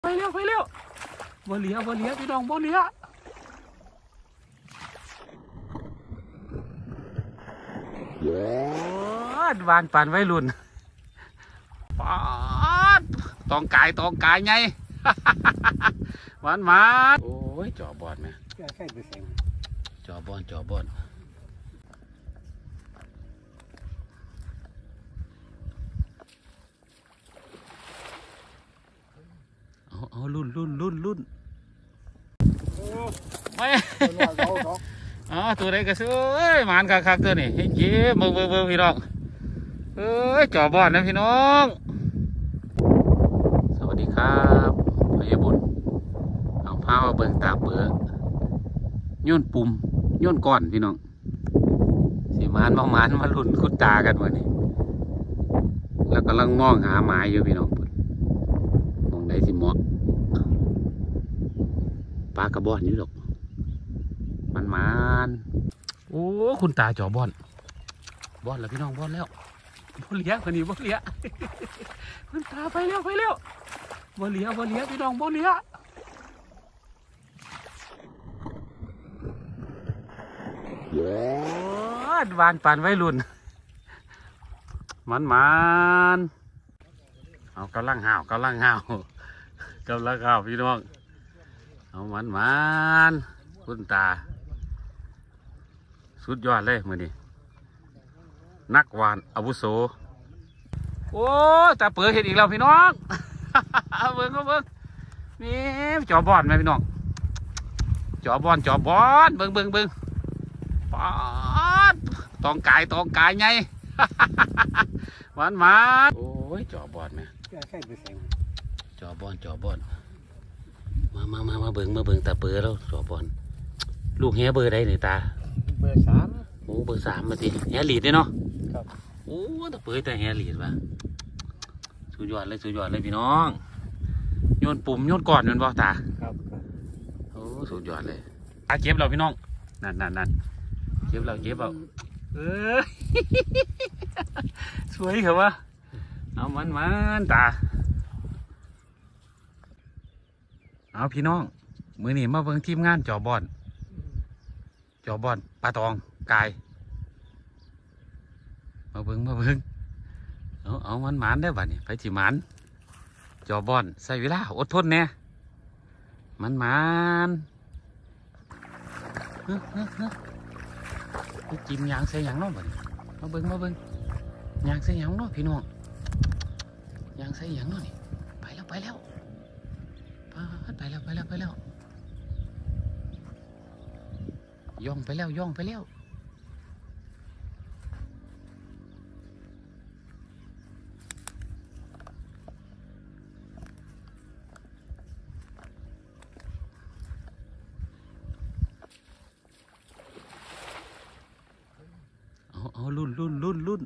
ไปเร็วบ่เหลียพี่น้องบ่เหลียวานปานไว้รุ่นปาดตองกายไงหวานโอ้ยจ่อบอลไหมจ่อบอลเอารุ่นไม่ตัวใดก็ซื้อหมานคักตัวนี่ให้เก็บเบิ่งพี่น้องจ่อบอลนะพี่น้องสวัสดีครับพยาบุญเอาพามาเบิ่งตาเปือย้อนปุ่มย้อนก้อนพี่น้องสีมานมาลุ้นคุดตากันวันนี้แล้วกำลังมองหาหมายอยู่พี่น้องมองได้สิหมอกปลากระบอนอยู่หรอกมันโอ้คุณตาจ่อบอลแล้วพี่น้องบอลแล้วบ่เหลียคนนี้บ่เหลียคุณตาไปเร็วบ่เหลียพี่น้องบ่เหลียวานปานไว้รุ่นมันเอากำลังห่าวพี่น้องเอามันคุณตาสุดยอดเลยมือนี้นักวานอาวุโสโอ้ตาเปิดเห็นอีกแล้วพี่น้องเบิ่งนี่จ่อบอลไหมพี่น้องจ่อบอลเบิ่งปาดตองกายไงหวานโอ้ยจ่อบอลไหมจ่อบอลมาเบิ่งตาเปิดแล้วจ่อบอลลูกแฮเบอร์ใดนี่ตาเบอร์ 3 โอ้เบอร์ 3มาทีแฮลีดเนาะครับโอ้ตาเปิดแต่แฮลีดว่ะสุดยอดเลยพี่น้องโยนปุ่มโยนก่อนโยนบ่ตาครับโอ้สุดยอดเลยตาเก็บเราพี่น้องนั่นเก็บเราสวยเหรอวะเอามันตาเอาพี่น้องมือนี่มาเบิ่งทีมงานจ่อบอลปลาตองกายมาเบิ่งเอามันได้บ่เนี่ยไปจีมันจ่อบอลใส่เวลาอดทนแน่มันจิ้มยางใส่ยางเนาะบ่เนี่ยมาเบิ่งยางใส่ยางเนาะพี่น้องยางใส่ยางเนาะนี่ไปแล้วย่องไปแล้วเอาลุ่น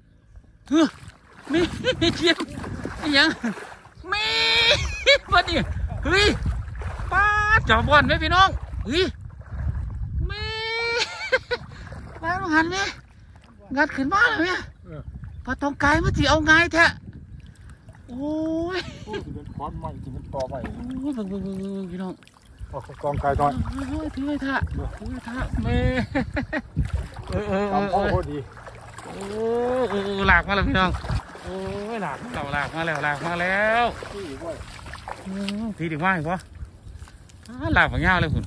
มีเชียงยังมีวันนี้เฮ้ยป้าจ่อบอลไหมพี่น้องเฮ้ยมาลงหันเนี่ยงัดขึ้นมาเลยเนี่ยปลาตองกายมันจะเอาไงแท้โอ้ยค้อนใหม่ที่มันต่อใหม่เบิ่งพี่น้องกองกายน้อยถือไว้ท่าเมพอดีหลากมาแล้วพี่น้องโอ้ยหลากมาแล้วทีดีมากกว่าหลากฝังยาวเลย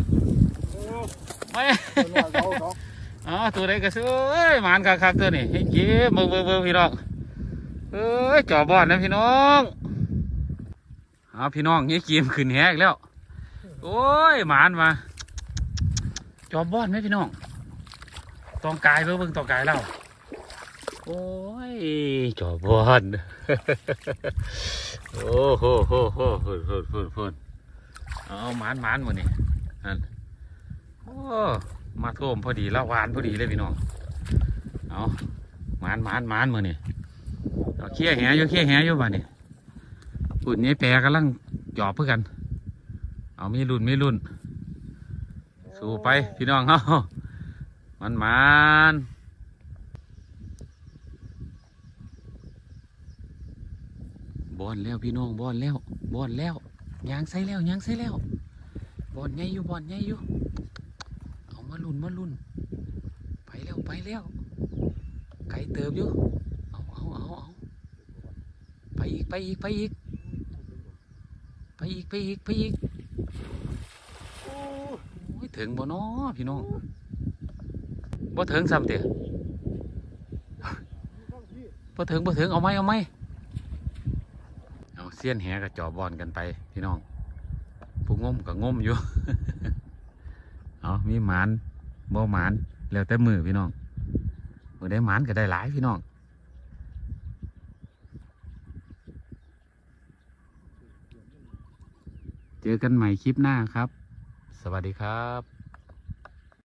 ไม่ตัวใดก็ซื้อหมานคักตัวนี่ให้เก็บเบิ่งพี่น้องจ่อบอลนะพี่น้องเอาพี่น้องนี่เกมขึ้นแฮกแล้วโอ้ยหมานมาจ่อบอลไหมพี่น้องตองกายเบิ่งตองกายแล้วโอ้ยจ่อบอลโอ้โหเอาหมานหมดนี่นั่นโอ้มาท่วมพอดีละวานพอดีเลยพี่น้องเอาหมานมือนี่เอาเคี้ยแหอยู่บ้านนี่ปุ่นนี้แปรกำลังหยอบเพื่อกันเอามีรุ่นสู้ไปพี่น้องเขามันบอลแล้วพี่น้องบอลแล้วยางใส่แล้วยางใส่แล้วบอลใหญ่อยู่บอลใหญ่อยู่เอามาลุ่นไปแล้วไก่เติบอยู่เอาไปอีกโอ้ยถึงบ่น้อพี่น้องบ่ถึงซ้ำเตะบ่ถึงเอาไหมเอาเสี้ยนแหกับจ่อบอลกันไปพี่น้องผู้งมกับงมอยู่ เอามีหมานบ่หมานแล้วแต่มือพี่น้องมือได้หมานก็ได้หลายพี่น้องเจอกันใหม่คลิปหน้าครับสวัสดีครับ